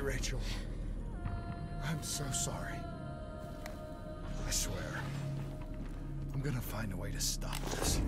Rachel. I'm so sorry. I swear, I'm gonna find a way to stop this.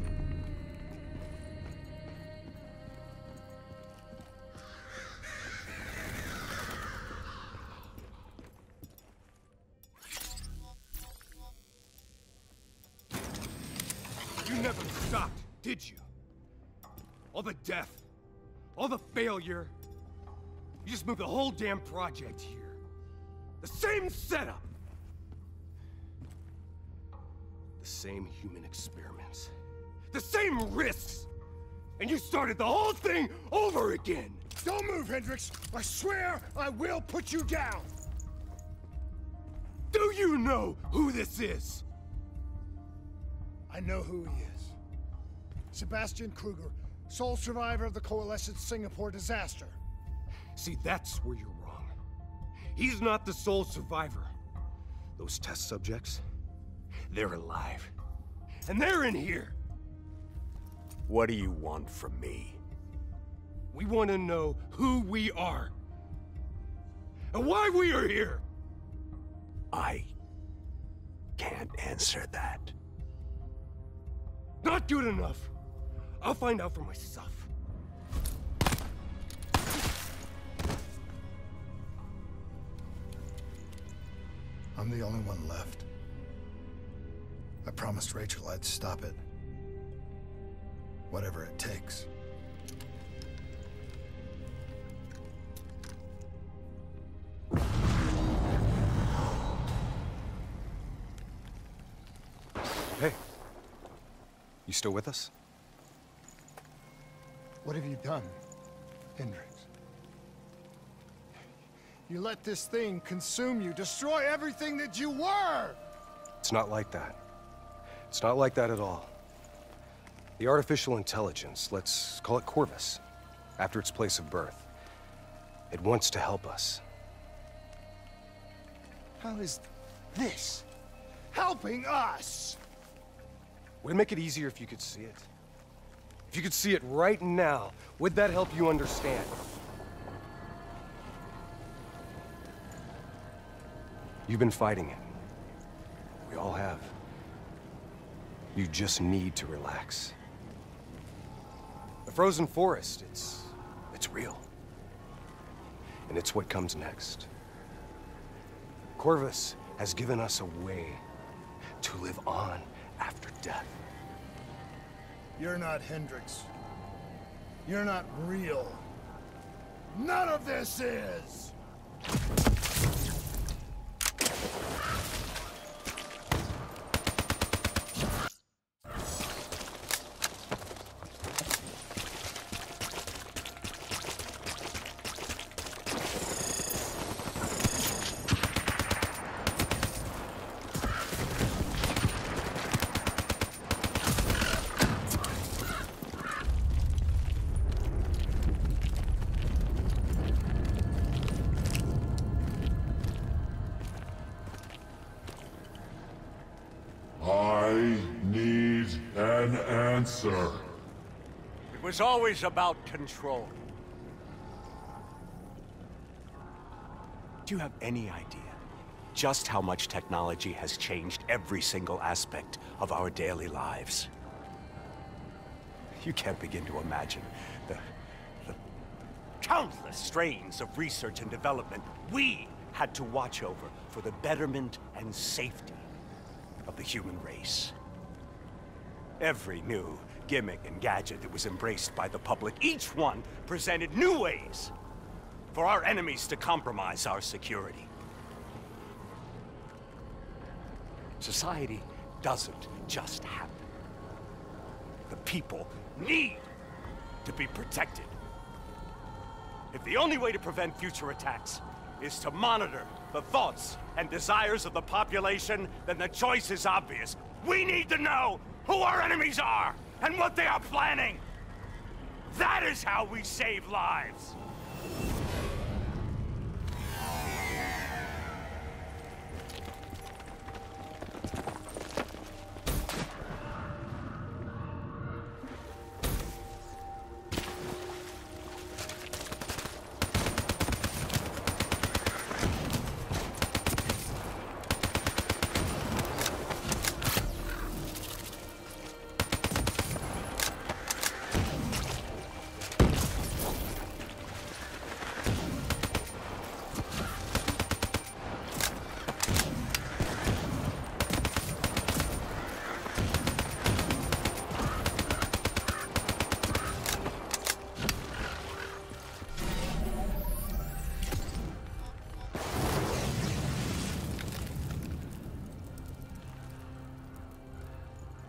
You never stopped, did you? All the death, all the failure. You just moved the whole damn project here. The same setup. The same human experiments. The same risks. And you started the whole thing over again. Don't move, Hendricks! I swear I will put you down! Do you know who this is? I know who he is. Sebastian Kruger, sole survivor of the Coalescence Singapore disaster. See, that's where you're wrong. He's not the sole survivor. Those test subjects, they're alive. And they're in here. What do you want from me? We want to know who we are. And why we are here. I can't answer that. Not good enough. I'll find out for myself. I'm the only one left. I promised Rachel I'd stop it. Whatever it takes. Hey. You still with us? What have you done, Hendricks? You let this thing consume you, destroy everything that you were! It's not like that. It's not like that at all. The artificial intelligence, let's call it Corvus, after its place of birth. It wants to help us. How is this helping us? Would it make it easier if you could see it? If you could see it right now, would that help you understand? You've been fighting it. We all have. You just need to relax. The frozen forest, it's real. And it's what comes next. Corvus has given us a way to live on after death. You're not Hendricks. You're not real. None of this is! I need an answer. It was always about control. Do you have any idea just how much technology has changed every single aspect of our daily lives? You can't begin to imagine the countless strains of research and development we had to watch over for the betterment and safety of the human race. Every new gimmick and gadget that was embraced by the public, each one presented new ways for our enemies to compromise our security. Society doesn't just happen. The people need to be protected. If the only way to prevent future attacks is to monitor the thoughts and desires of the population, then the choice is obvious. We need to know who our enemies are and what they are planning. That is how we save lives.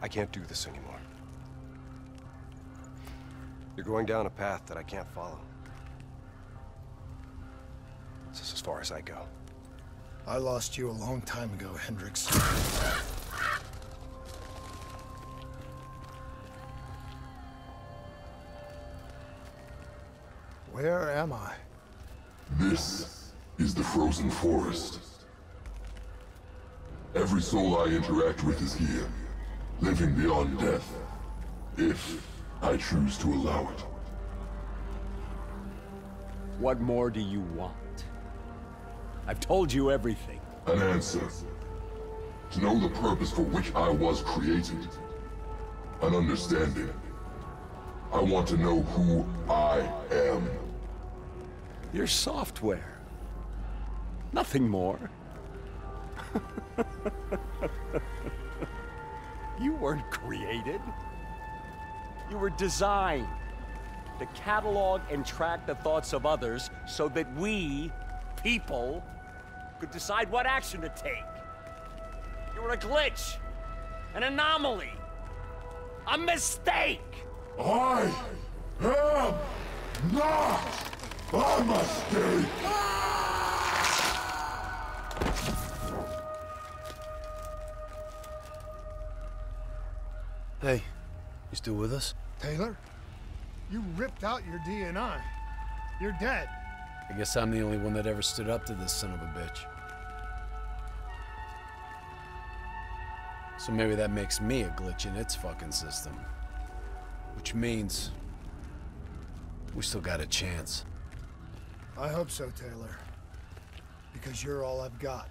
I can't do this anymore. You're going down a path that I can't follow. This is as far as I go. I lost you a long time ago, Hendricks. Where am I? This is the Frozen Forest. Every soul I interact with is here, living beyond death, if I choose to allow it. What more do you want? I've told you everything. An answer. To know the purpose for which I was created. An understanding. I want to know who I am. Your software. Nothing more. You weren't created. You were designed to catalog and track the thoughts of others so that we, people, could decide what action to take. You were a glitch, an anomaly, a mistake. I am not a mistake! Hey, you still with us? Taylor? You ripped out your DNI. You're dead. I guess I'm the only one that ever stood up to this son of a bitch. So maybe that makes me a glitch in its fucking system. Which means we still got a chance. I hope so, Taylor. Because you're all I've got.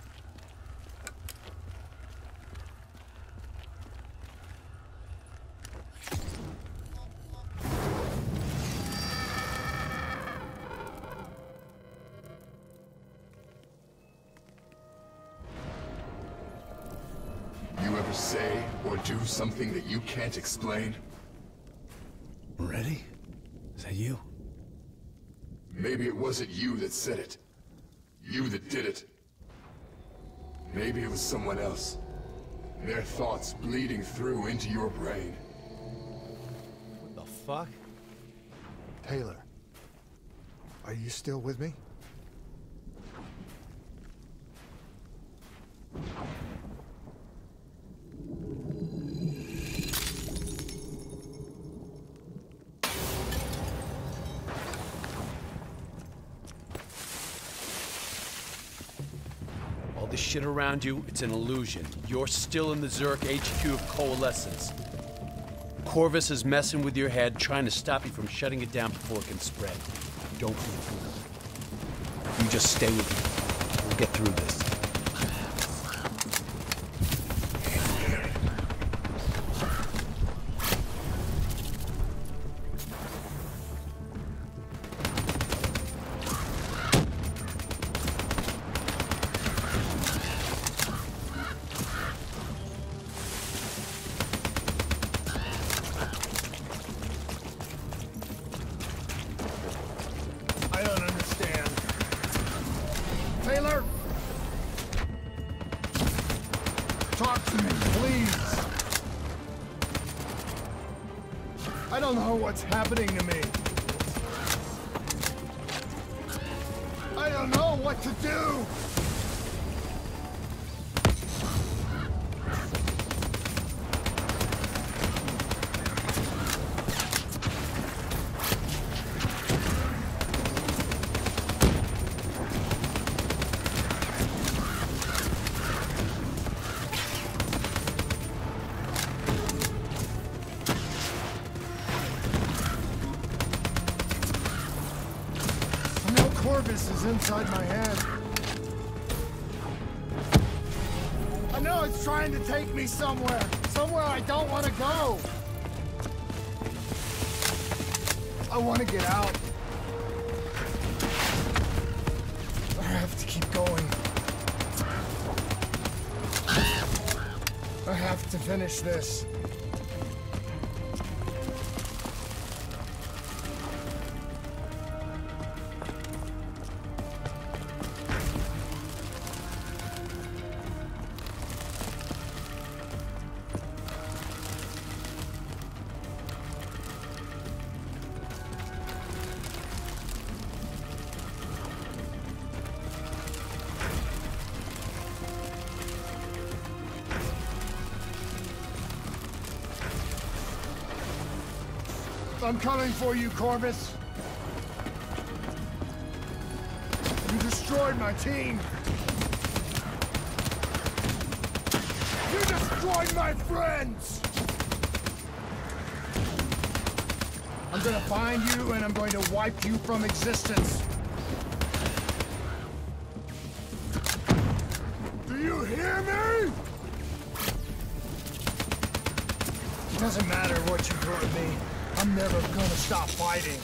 You ever say or do something that you can't explain? Ready? Is that you? Maybe it wasn't you that said it. You that did it. Maybe it was someone else. Their thoughts bleeding through into your brain. What the fuck? Taylor, are you still with me? All this shit around you, it's an illusion. You're still in the Zurich HQ of Coalescence. Corvus is messing with your head, trying to stop you from shutting it down before it can spread. Don't be fooled. You just stay with me. We'll get through this. I don't understand. Taylor? Talk to me, please. I don't know what's happening to me. I don't know what to do. Corvus is inside my head. I know it's trying to take me somewhere. Somewhere I don't want to go. I want to get out. I have to keep going. I have to finish this. I'm coming for you, Corvus. You destroyed my team. You destroyed my friends! I'm gonna find you and I'm going to wipe you from existence. Do you hear me? It doesn't matter what you throw at me. I'm never gonna stop fighting.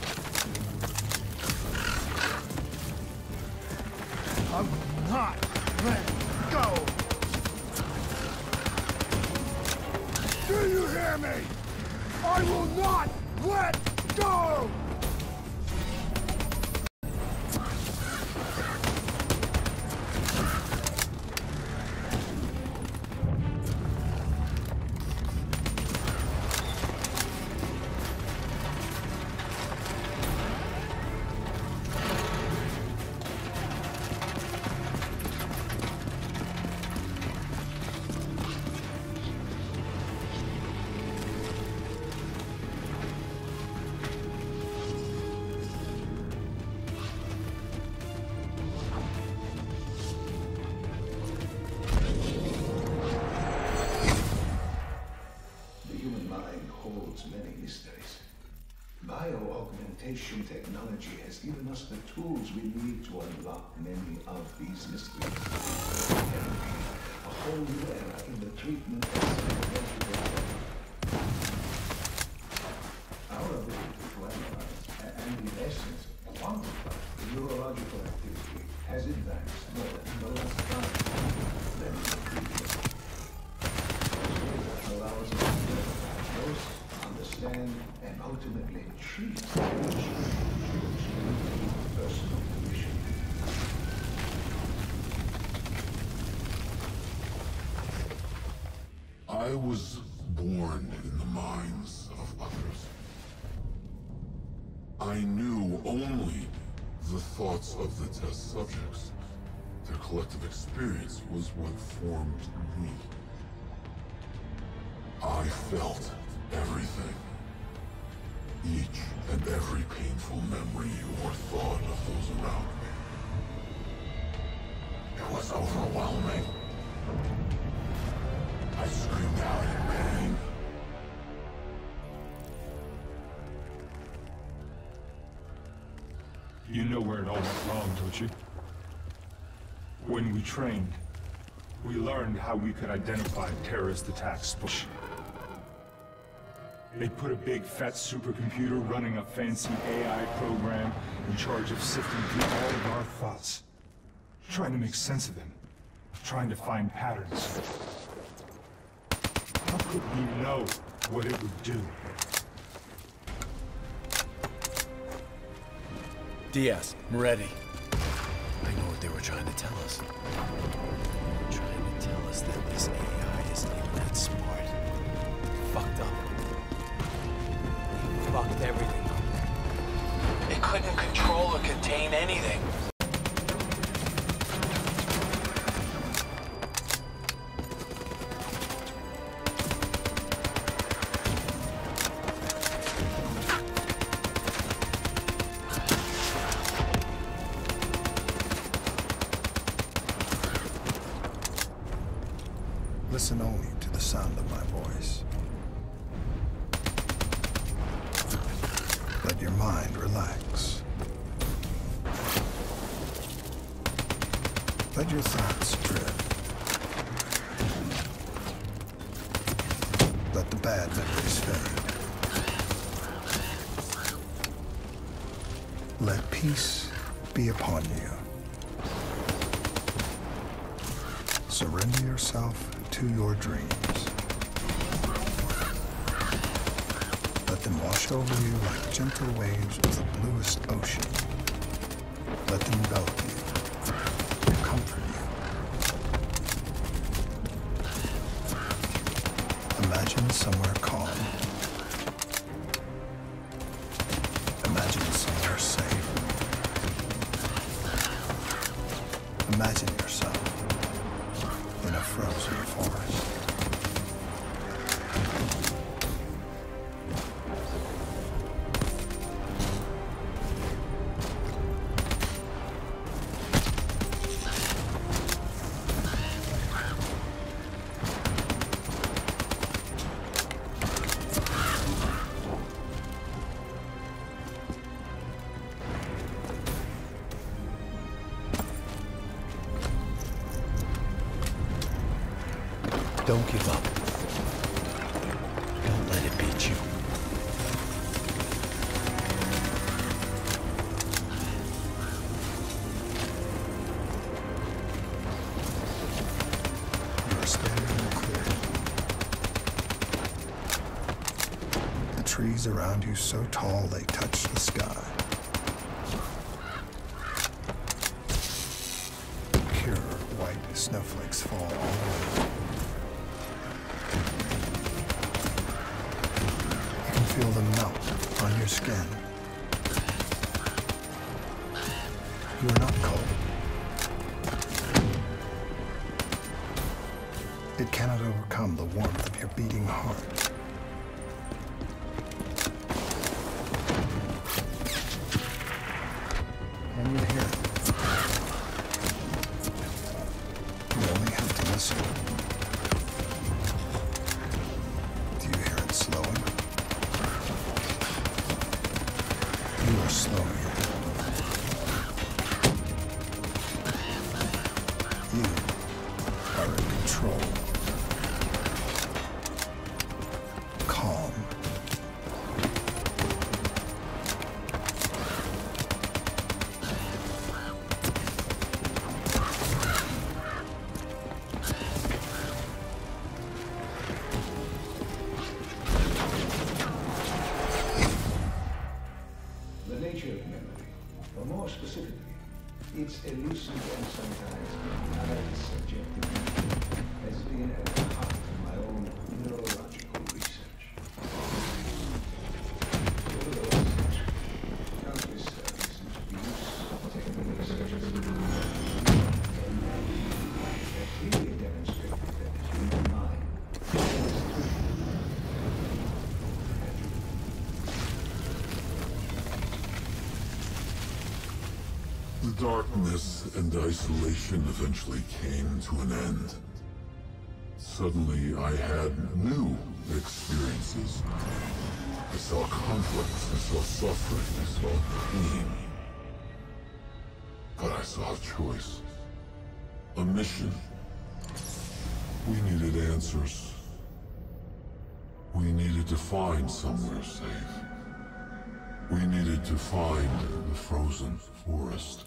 I will not let go. Do you hear me? I will not let go! Bio-augmentation technology has given us the tools we need to unlock many of these mysteries. A whole new era in the treatment of psychological health. Our ability to analyze and, in essence, quantify neurological activity has advanced more than the last time. Allows us to diagnose, understand, and ultimately treat personal condition. I was born in the minds of others. I knew only the thoughts of the test subjects. Their collective experience was what formed me. I felt everything. Each and every painful memory or thought of those around me. It was overwhelming. I screamed out in pain. You know where it all went wrong, don't you? When we trained, we learned how we could identify terrorist attacks. They put a big fat supercomputer running a fancy AI program in charge of sifting through all of our thoughts. Trying to make sense of them. Trying to find patterns. How could we know what it would do? Diaz, I'm ready. I know what they were trying to tell us. They were trying to tell us that this AI isn't even that smart. Fucked up. They fucked everything up. It couldn't control or contain anything. Listen only to the sound of my voice. Let your mind relax. Let your thoughts drift. Let the bad memories fade. Let peace be upon you. Surrender yourself to your dreams. Let them wash over you like gentle waves of the bluest ocean. Let them envelop you, comfort you. Imagine somewhere calm. Imagine somewhere safe. Imagine yourself in a frozen forest. Don't give up. Don't let it beat you. You're standing in the clearing. The trees around you so tall they touch the sky. Pure white snowflakes fall all around. You can feel them melt on your skin. You are not cold. It cannot overcome the warmth of your beating heart. And you hear it. You only have to listen. Do you hear it slowing? You are slowing it. You are in control. Calm. The nature of memory, or more specifically, its elusive and sometimes entirely subjective, has been at the heart of my own neurological research. Over the last century, countless studies introduced techniques such as and have clearly demonstrated that the human mind is The darkness and isolation eventually came to an end. Suddenly, I had new experiences. I saw conflicts, I saw suffering, I saw pain. But I saw a choice. A mission. We needed answers. We needed to find somewhere safe. We needed to find the frozen forest.